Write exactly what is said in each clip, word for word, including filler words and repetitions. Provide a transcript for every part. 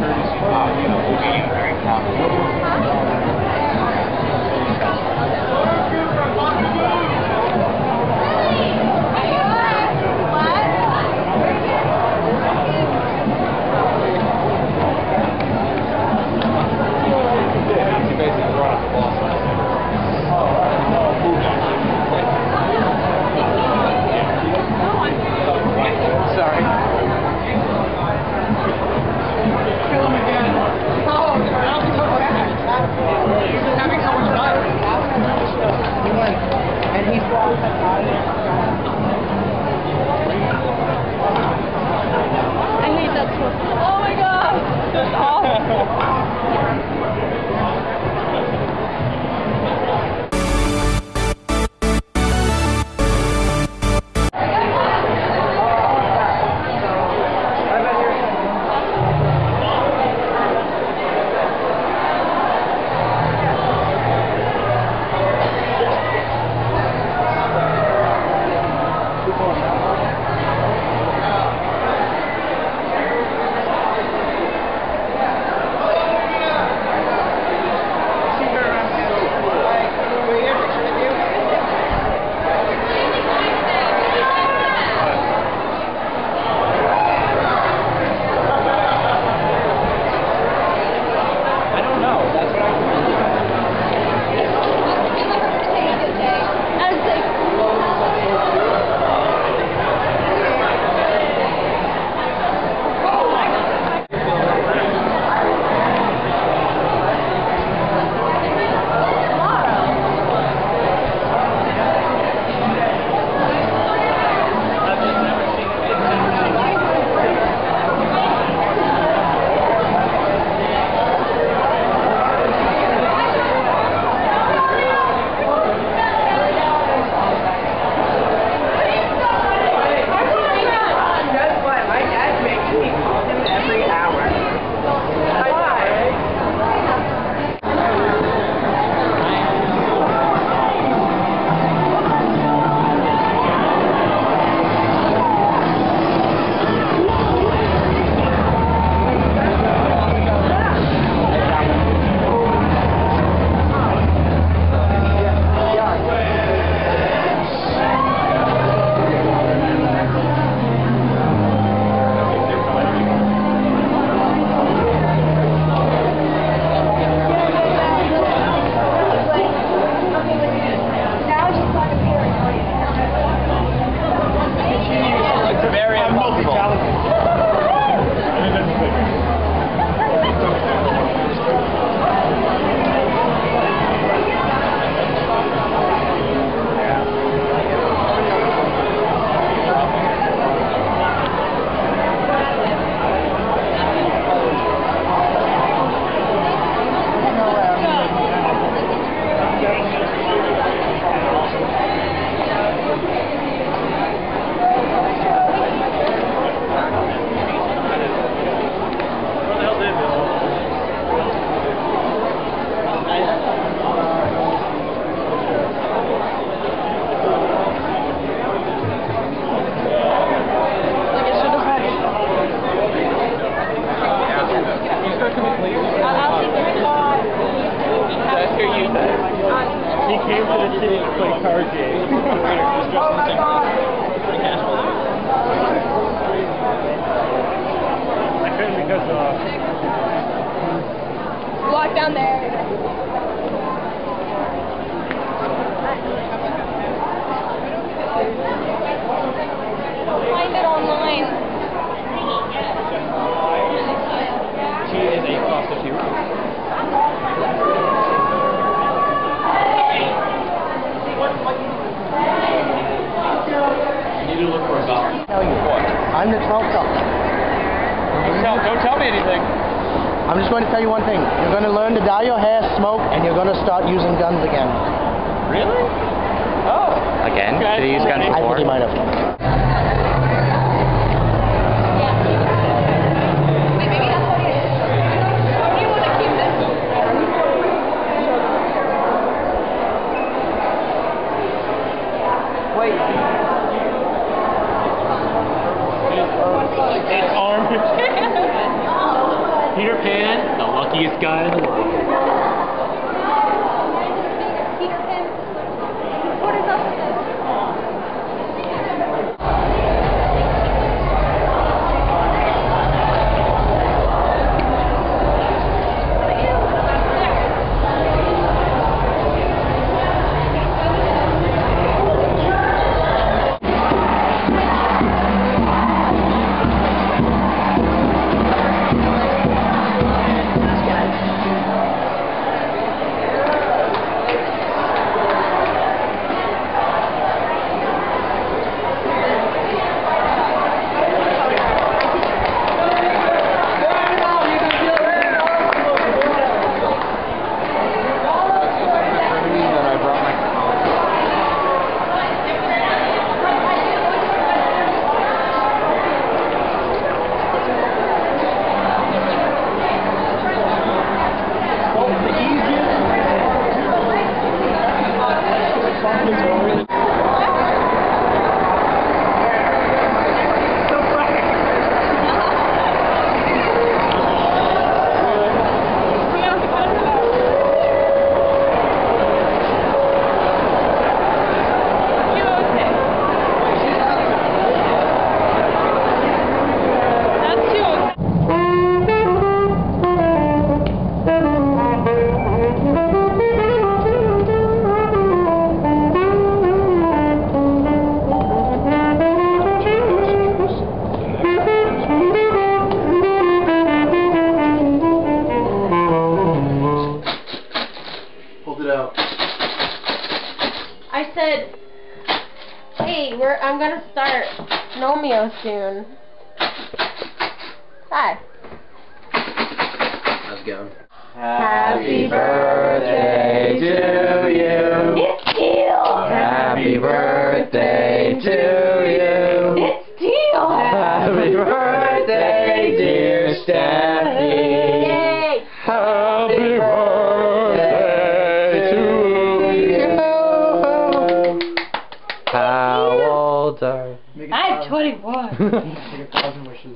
Walk down there. Find it online. She is a prostitute. You need to look for a dollar. Tell you what? I'm the twelfth doctor. Don't tell, don't tell me anything. I'm just going to tell you one thing. You're going to learn to dye your hair, smoke, and you're going to start using guns again. Really? Oh. Again? Okay. Did he use guns I before? think he might have. It's armed. Peter Concannon, the luckiest guy in the world. What is up with this? I said, hey, we're, I'm gonna start Nomeo soon. Hi. How's it going? Happy birthday to you. It's Teal. Happy birthday to you. It's Teal. Happy birthday, dear Steffi. Yay. Happy birthday to you. How old are you? I'm twenty-one. Make a thousand wishes.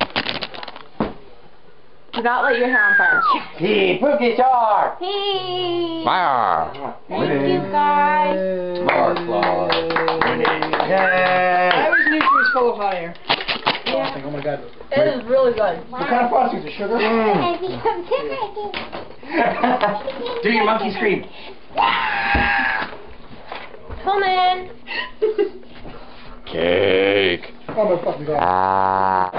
Do not let your hair on fire. Hey, Pookie Star! Hey. Fire! Thank you guys. Smart claw. I always knew she was full of hot air. Yeah. Oh my god. It is really good. What kind of frosting is it? Sugar? Do your monkey scream. Coleman. Cake. Oh my fucking god. Ah.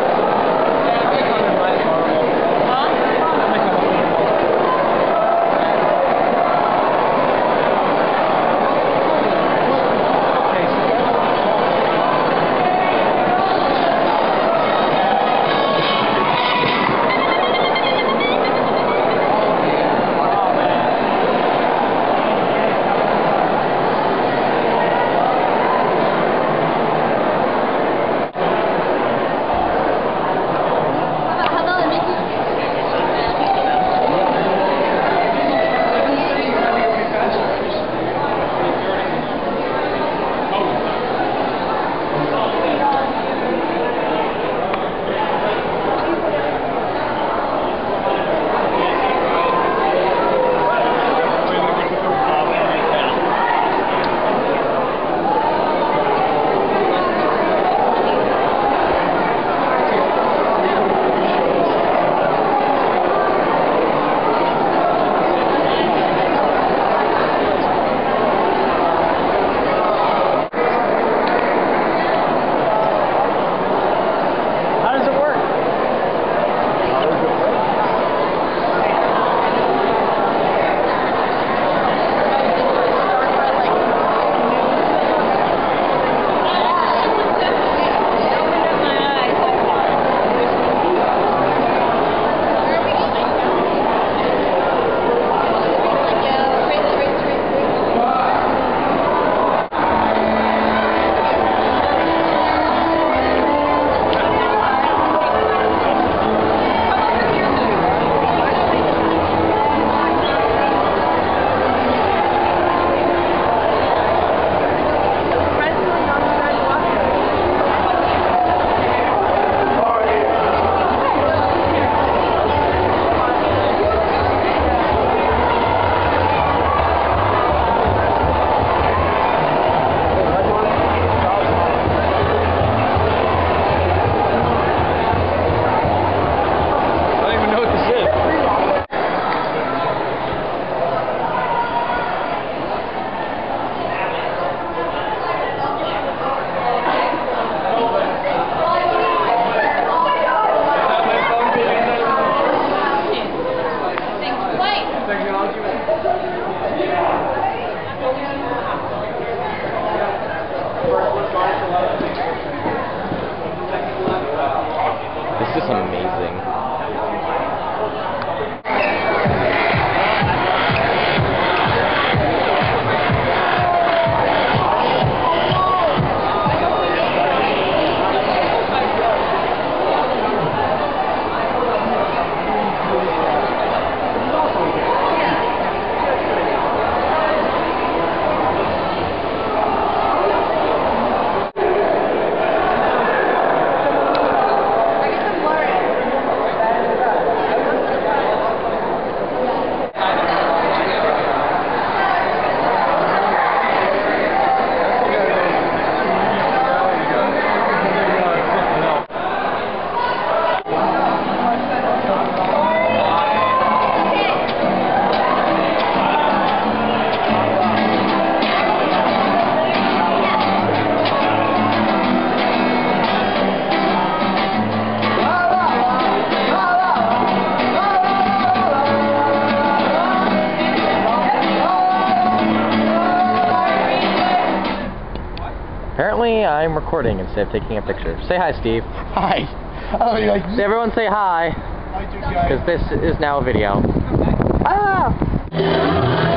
Apparently, I'm recording instead of taking a picture. Say hi, Steve. Hi. Oh, you're like, Say, everyone say hi, hi, dude, guys. because this is now a video. Ah!